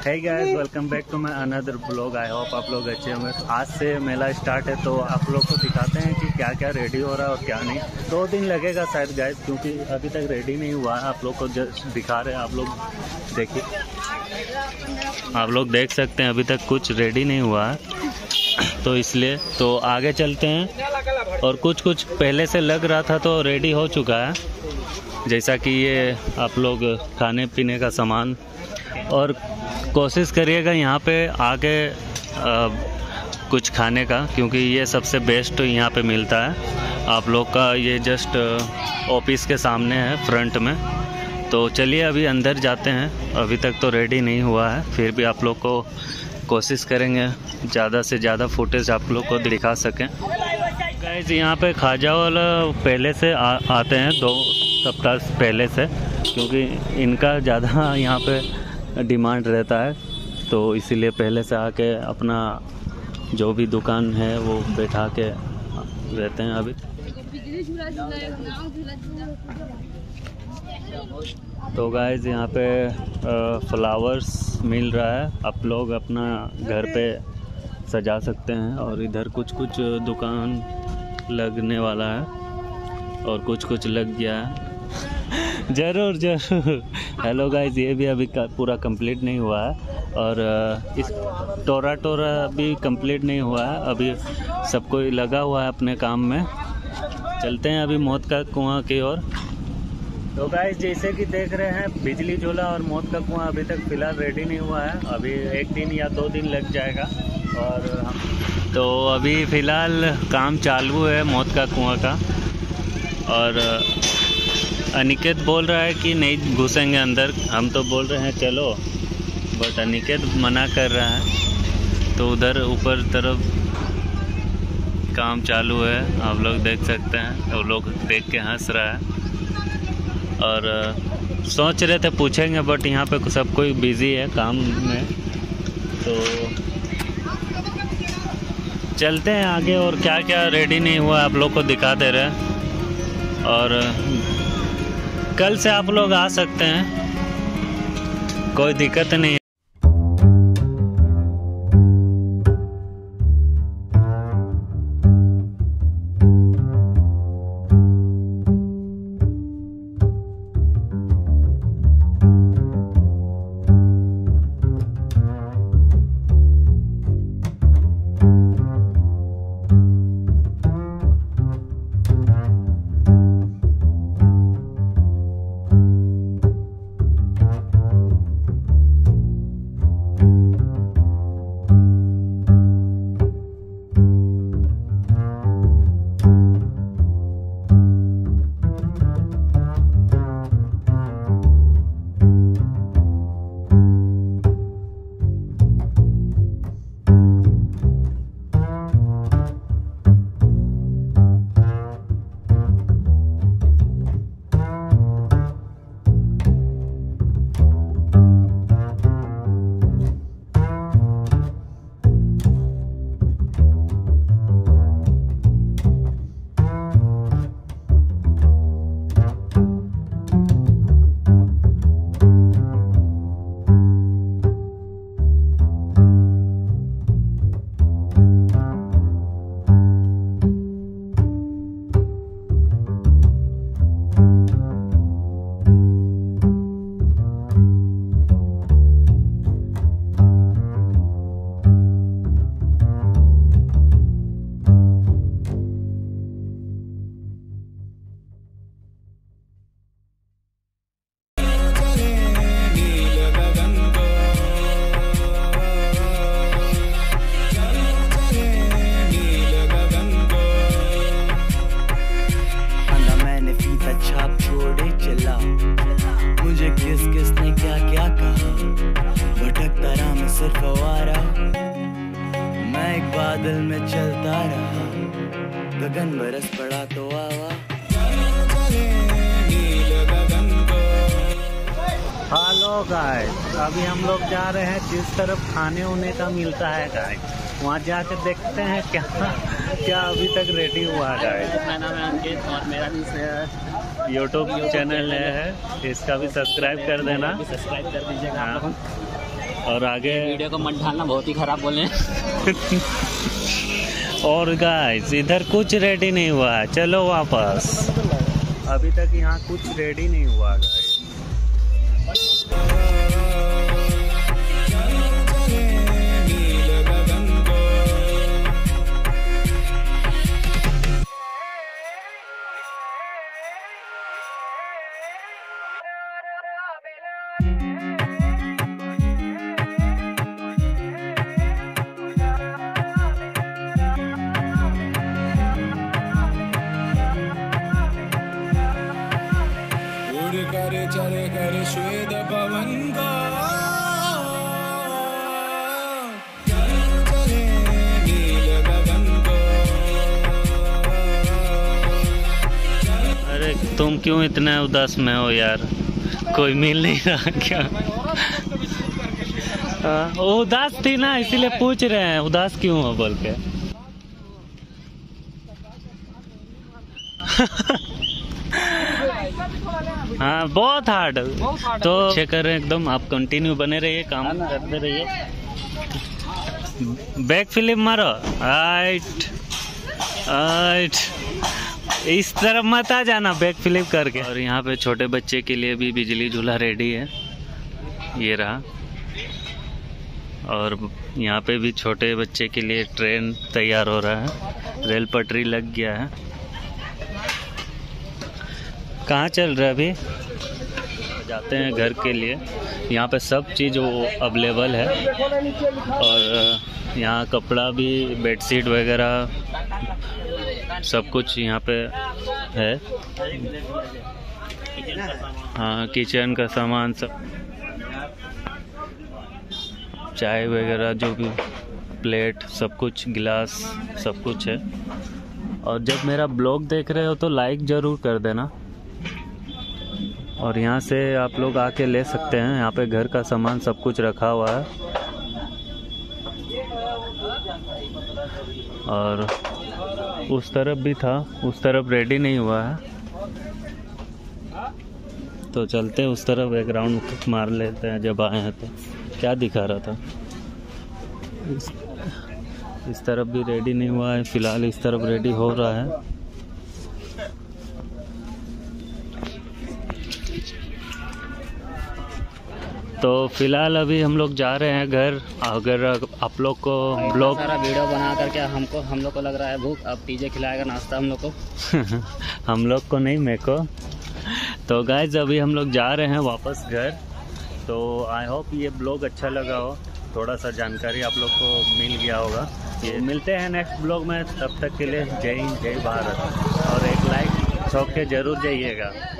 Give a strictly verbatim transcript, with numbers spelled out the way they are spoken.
Hey guys, welcome back to my another blog. I hope आप लोग अच्छे होंगे। आज से मेला स्टार्ट है तो आप लोग को दिखाते हैं कि क्या क्या रेडी हो रहा है और क्या नहीं। दो दिन लगेगा शायद गाइस, क्योंकि अभी तक रेडी नहीं हुआ है। आप लोग को जस्ट दिखा रहे हैं, आप लोग देखिए, आप लोग देख सकते हैं अभी तक कुछ रेडी नहीं हुआ है, तो इसलिए तो आगे चलते हैं। और कुछ कुछ पहले से लग रहा था तो रेडी हो चुका है, जैसा कि ये आप लोग खाने पीने का सामान। और कोशिश करिएगा यहाँ पे आके आ, कुछ खाने का, क्योंकि ये सबसे बेस्ट यहाँ पे मिलता है। आप लोग का ये जस्ट ऑफिस के सामने है, फ्रंट में। तो चलिए अभी अंदर जाते हैं। अभी तक तो रेडी नहीं हुआ है, फिर भी आप लोग को कोशिश करेंगे ज़्यादा से ज़्यादा फुटेज आप लोग को दिखा सकें। गाइस, यहाँ पे खाजा वाला पहले से आ, आते हैं दो सप्ताह पहले से, क्योंकि इनका ज़्यादा यहाँ पे डिमांड रहता है, तो इसीलिए पहले से आके अपना जो भी दुकान है वो बैठा के रहते हैं। अभी तो गाइस, यहाँ पे फ्लावर्स मिल रहा है, आप लोग अपना घर पे सजा सकते हैं। और इधर कुछ कुछ दुकान लगने वाला है और कुछ कुछ लग गया है। ज़रूर ज़रूर। हेलो गाइस, ये भी अभी पूरा कंप्लीट नहीं हुआ है, और इस टोरा टोरा भी कंप्लीट नहीं हुआ है। अभी सब कोई लगा हुआ है अपने काम में। चलते हैं अभी मौत का कुआं की ओर। तो गाइस, जैसे कि देख रहे हैं, बिजली झूला और मौत का कुआं अभी तक फ़िलहाल रेडी नहीं हुआ है। अभी एक दिन या दो दिन लग जाएगा। और हम तो अभी फ़िलहाल काम चालू है मौत का कुआं का। और अनिकेत बोल रहा है कि नहीं घुसेंगे अंदर, हम तो बोल रहे हैं चलो, बट अनिकेत मना कर रहा है। तो उधर ऊपर तरफ काम चालू है, आप लोग देख सकते हैं। वो लोग देख के हंस रहा है। और सोच रहे थे पूछेंगे, बट यहाँ पे सब कोई बिजी है काम में। तो चलते हैं आगे, और क्या क्या रेडी नहीं हुआ आप लोग को दिखा दे रहे हैं। और कल से आप लोग आ सकते हैं, कोई दिक्कत नहीं है। बादल में चलता रहा, गगन बरस पड़ा तो आवा। हेलो गाइस, अभी हम लोग जा रहे हैं जिस तरफ खाने होने का मिलता है गाइस, वहाँ जाकर देखते हैं क्या क्या अभी तक रेडी हुआ है गाइस। मेरा नाम है अंकित और मेरा यूट्यूब चैनल है, इसका भी सब्सक्राइब कर देना, सब्सक्राइब कर दीजिएगा। और आगे वीडियो को मत ढालना, बहुत ही खराब बोले। और गाइस इधर कुछ रेडी नहीं हुआ है, चलो वापस। अभी तक यहाँ कुछ रेडी नहीं हुआ गाइस। चले कर श्वेत पवन का चले नील गगन को। अरे तुम क्यों इतने उदास में हो यार, कोई मिल नहीं रहा क्या? आ, वो उदास थी ना, इसीलिए पूछ रहे हैं उदास क्यों हो बोल के। हाँ बहुत हार्ड, तो चेक कर रहे हैं एकदम। आप कंटिन्यू बने रहिए, काम करते रहिए। बैक फ्लिप मारो, आइट आइट, इस तरफ मत आ जाना बैक फ्लिप करके। और यहाँ पे छोटे बच्चे के लिए भी बिजली झूला रेडी है, ये रहा। और यहाँ पे भी छोटे बच्चे के लिए ट्रेन तैयार हो रहा है, रेल पटरी लग गया है। कहाँ चल रहा है अभी? जाते हैं घर के लिए। यहाँ पे सब चीज़ वो अवेलेबल है, और यहाँ कपड़ा भी, बेडशीट वगैरह सब कुछ यहाँ पे है। हाँ किचन का सामान सब, चाय वगैरह जो भी, प्लेट सब कुछ, गिलास सब कुछ है। और जब मेरा ब्लॉग देख रहे हो तो लाइक ज़रूर कर देना। और यहाँ से आप लोग आके ले सकते हैं, यहाँ पे घर का सामान सब कुछ रखा हुआ है। और उस तरफ भी था, उस तरफ रेडी नहीं हुआ है, तो चलते उस तरफ एक राउंड मार लेते हैं। जब आए हैं तो क्या दिखा रहा था, इस, इस तरफ भी रेडी नहीं हुआ है फिलहाल, इस तरफ रेडी हो रहा है। तो फिलहाल अभी हम लोग जा रहे हैं घर। अगर आप लोग को ब्लॉग सारा वीडियो बना करके हमको हम लोग को लग रहा है भूख, अब टीजे खिलाएगा नाश्ता हम लोग को। हम लोग को नहीं, मेरे को। तो गाइज अभी हम लोग जा रहे हैं वापस घर। तो आई होप ये ब्लॉग अच्छा लगा हो, थोड़ा सा जानकारी आप लोग को मिल गया होगा। ये मिलते हैं नेक्स्ट ब्लॉग में, तब तक के लिए जय हिंद, जय भारत। और एक लाइक ठोक के जरूर जाइएगा।